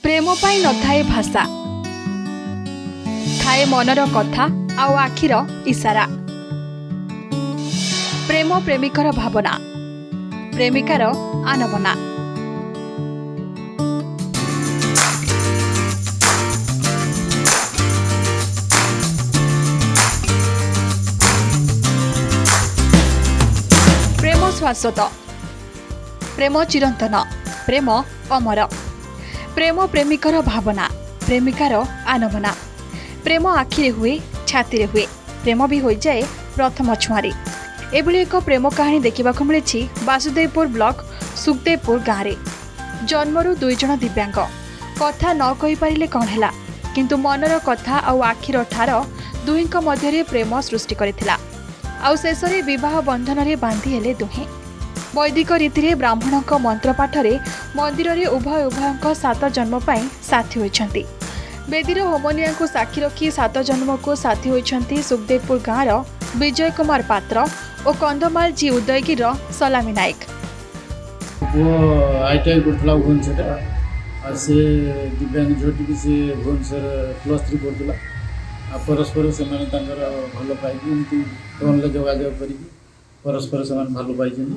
प्रेम पाई न थाए भाषा थाए मनर कथा आउ आखिर इशारा। प्रेम प्रेमिकर भावना प्रेमिकार आनबना। प्रेम शाश्वत, प्रेम चिरंतन, प्रेम अमर। प्रेम प्रेमिकर भावना प्रेमिकार आनबना। प्रेम आखिरे हुए छाती हुए, प्रेम भी हो जाए प्रथम छुआरे। एभली एक प्रेम कहानी देखा मिली वासुदेवपुर ब्लॉक सुखदेवपुर गाँव में। जन्मरू दुईजण दिव्यांग, कथा न कहि पारिले कौन है किंतु मनर कथा आउ आखिर ठार दुहींक मध्यरे प्रेम सृष्टि करथिला। आउ शेषरे विवाह बंधन रे बांधी हेले दुहें। वैदिक रीति ब्राह्मणों मंत्र पाठरे मंदिर रे उभय उभयंक 7 जन्म पाई साथी होइछंती। बेदीर होमनिया को साक्षी रखी 7 जन्म को साथी होइछंती सुखदेवपुर गाँव विजय कुमार पात्र और कंधमाल जी उदयगिर सलामी नायक। आईटीआई करथला भुवनेश्वर से दिव्यांग झोटी से भुवनेश्वर +3 करथला। परस्पर से भल पाई फोन जोगाजोग कर परस्पर से भल पाई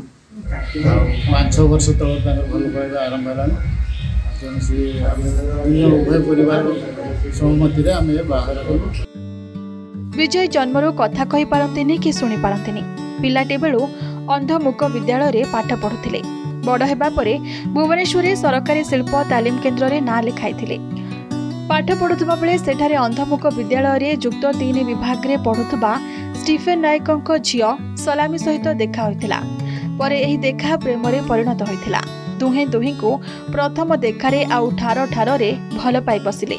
5-6 वर्ष तल भल पाइबा आरंभ है। तेणु से उभय परिवार सहमति आम बाहर कलु। विजय जन्मरू कथा कहि पारंतिनी कि सुनी पारंतिनी। पिलाटे बेलू अंधमुख विद्यालय रे पाठ पढ़ुथिले। बड़ हेबा परे भुवनेश्वर सरकारी शिल्प तालीम केन्द्र रे नाँ लिखाइथिले। पाठ पढ़ुथबा बेले सेठारे अंधमुख विद्यालय रे युक्त 3 विभाग रे पढ़ुथबा स्टीफेन नायकଙ୍କ झियो सलामी सहित देखा होइथिला। परे एही देखा प्रेम रे परिणत होइथिला। दुहें दुहीं को प्रथम देखारे आउ ठार ठारे भल पाई बसिले।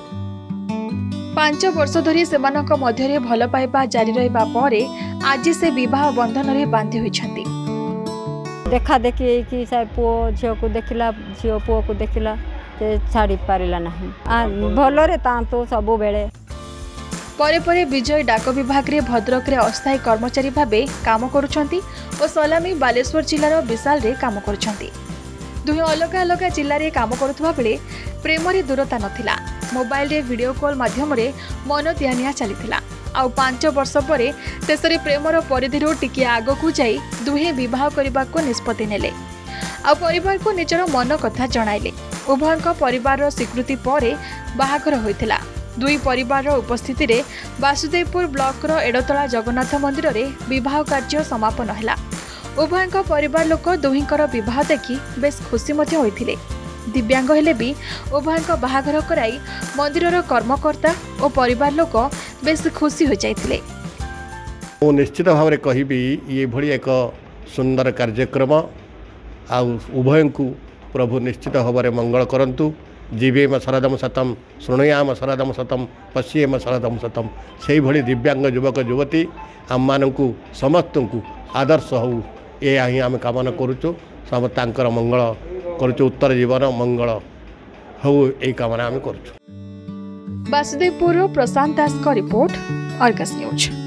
5 वर्ष धरी सेमानक मध्यरे भल पाइबा जारी रहिबा परे आज से विवाह बंधन रे बांधी होइछंती। देखा देखी कि पुओ झियो को देखिला, झियो पुओ को देखिला ते छाड़ी पारिला नहीं भलरे तांतो सबु बेले। परे परे विजय डाक विभाग रे भद्रक रे अस्थायी कर्मचारी भाबे काम करुछंती और सलामी बालेश्वर जिल्लार विशाल रे काम करुछंती। दुहे अलग अलग जिल्ला रे काम करुथबा बेले प्रेम रे दूरता नथिला। मोबाइल रे वीडियो कॉल माध्यम रे मन दियानिया चलीथिला। आउ 5 वर्ष परे शेषरे प्रेमर परिधिरो टिके आगकू जाई दुहे विवाह करबा को निष्पत्ति नेले। आउ परिवार को निजर मन कथा जणाइले। उभयंक परिवार स्वीकृति परे बाहाघर होइथिला। दुई परिवार उपस्थिति रे वासुदेवपुर ब्लॉक रो एडतला जगन्नाथ मंदिर रे विवाह कार्य समापन हैला। उभयंक परिवार लोक दुहींकर विवाह देखि बेस खुशी मध्य होइथिले। दिव्यांग हेले भी उभयंक बाहाघर कराई मंदिरर कर्मकर्ता और परिवार लोक बेस खुशी हो जाइथिले। मु निश्चित भाव में कहिबी ये भली एक सुंदर कार्यक्रम आ उभयंकु प्रभु निश्चित भाव में मंगल करंतु। जीवेम शरदम शतम शृणुयाम शरदम शतम पश्येम शरदम शतम। से भली दिव्यांग युवक युवती आम मानकु समस्त को आदर्श हो या ही आम कामना करुचु। समस्त मंगल करुचु, उत्तर जीवन मंगल हो यही कामना आम करुचु। वासुदेवपुर प्रशांत दास का रिपोर्ट, अर्गस न्यूज।